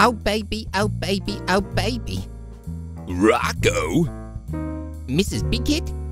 Oh baby, oh baby, oh baby. Rocko? Mrs. Big Head,